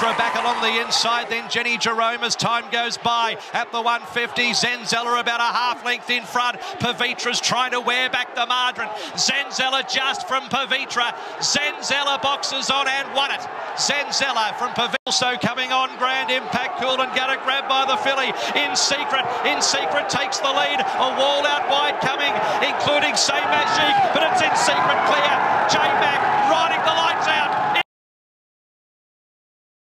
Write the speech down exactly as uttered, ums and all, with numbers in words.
Pavitra back along the inside, then Jenny Jerome as time goes by. At the one fifty, Zenzella about a half length in front. Pavitra's trying to wear back the margin. Zenzella just from Pavitra. Zenzella boxes on and won it. Zenzella from Pavitra also coming on. Grand Impact Cool and got it grabbed by the filly. In Secret, In Secret takes the lead. A wall out wide coming, including Say Magic, but it's In Secret clear. J-Mac riding the lights